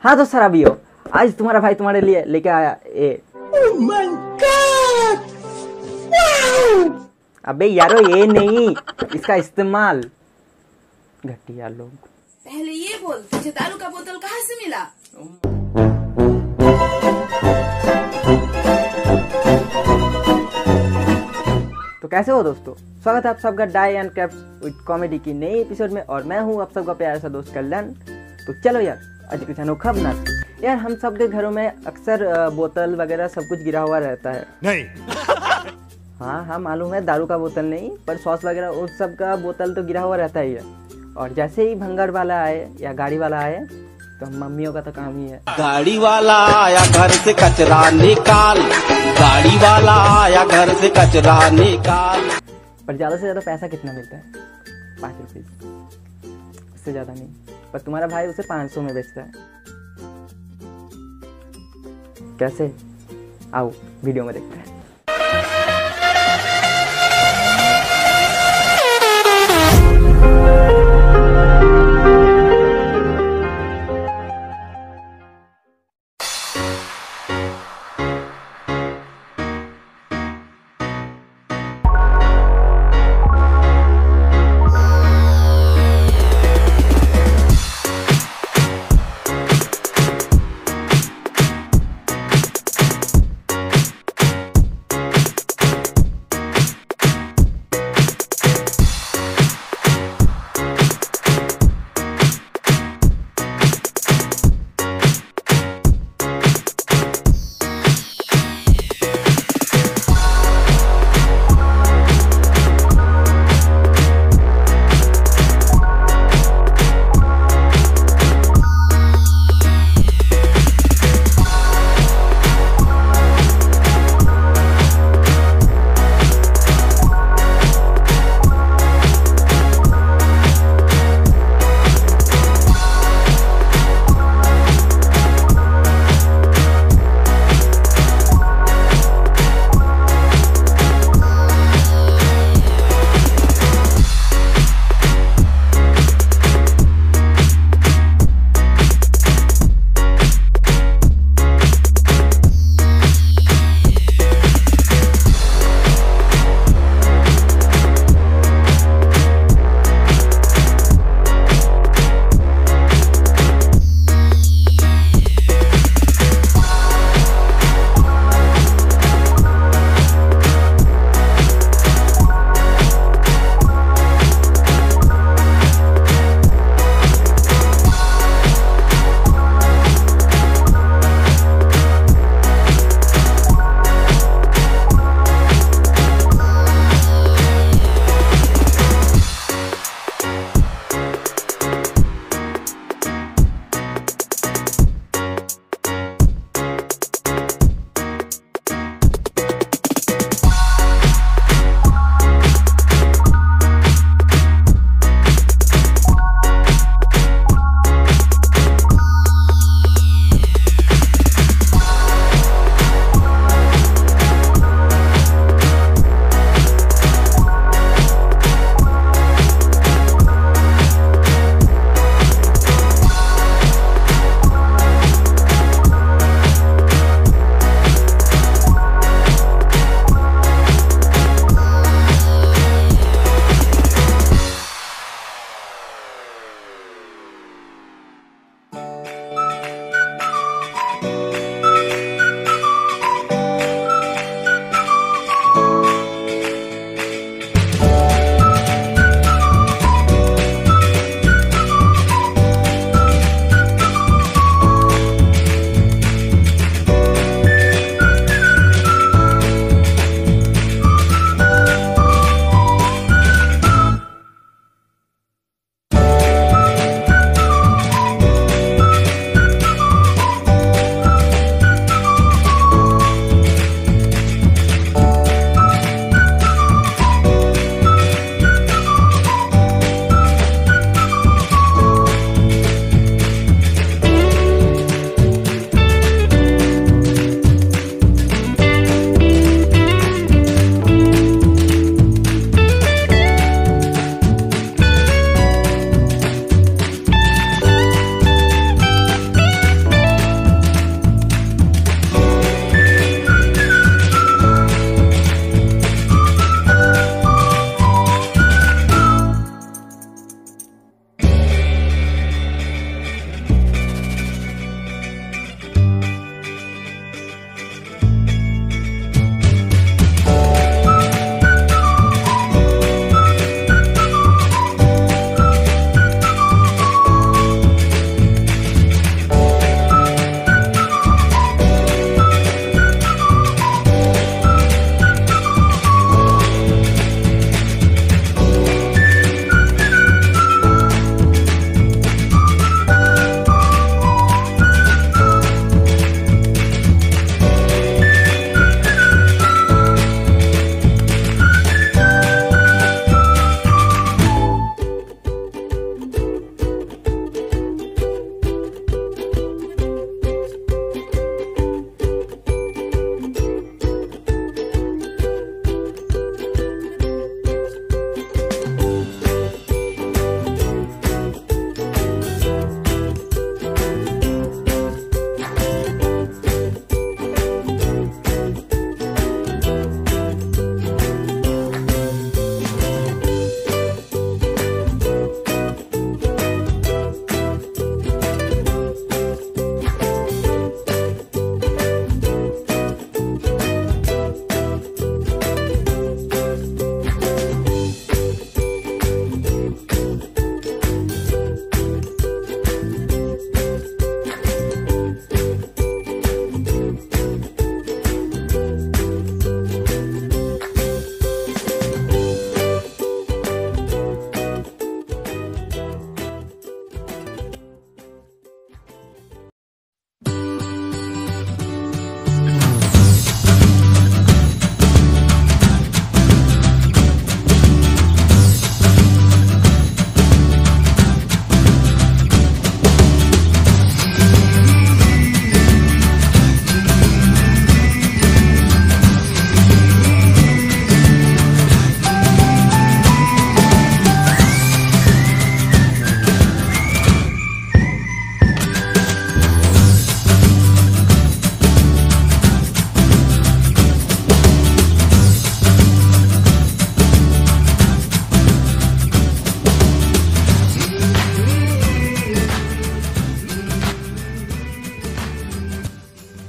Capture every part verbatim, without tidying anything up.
हाँ तो शराबी हो, आज तुम्हारा भाई तुम्हारे लिए लेके आया ए। Oh my God! Wow! अबे यारो ये नहीं, इसका इस्तेमाल। घटिया लोग। पहले ये बोल तुझे दारू का बोतल कहाँ से मिला? तो कैसे हो दोस्तों, स्वागत है आप सबका die and caps with comedy की नई एपिसोड में। और मैं हूँ आप सबका प्यारा सा दोस्त कल्याण। तो चलो यार आज कुछ अनोखा बना। यार हम सब के घरों में अक्सर बोतल वगैरह सब कुछ गिरा हुआ रहता है। नहीं। हाँ हाँ मालूम है, दारू का बोतल नहीं पर सॉस वगैरह उस सब का बोतल तो गिरा हुआ रहता ही है। और जैसे ही भंगार वाला आए या गाड़ी वाला आए तो हम मम्मियों का तो काम ही है, गाड़ी वाला आया घर से कचरा निकाल, गाड़ी वाला आया घर से कचरा निकाल। पर ज़्यादा से ज़्यादा पैसा कितना मिलता है? पाँच रुपये, इससे ज़्यादा नहीं। पर तुम्हारा भाई उसे पाँच सौ में बेचता है। कैसे? आओ वीडियो में देखते हैं।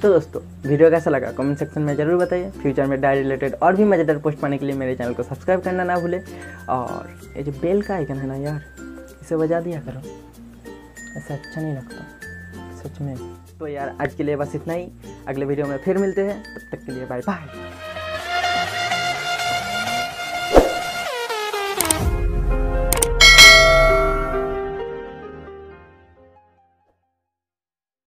तो दोस्तों वीडियो कैसा लगा कमेंट सेक्शन में ज़रूर बताइए। फ्यूचर में डायरी रिलेटेड और भी मज़ेदार पोस्ट पाने के लिए मेरे चैनल को सब्सक्राइब करना ना भूले, और ये जो बेल का आइकन है ना यार, इसे बजा दिया करो, ऐसा अच्छा नहीं लगता सच में। तो यार आज के लिए बस इतना ही, अगले वीडियो में फिर मिलते हैं, तब तक के लिए बाय बाय।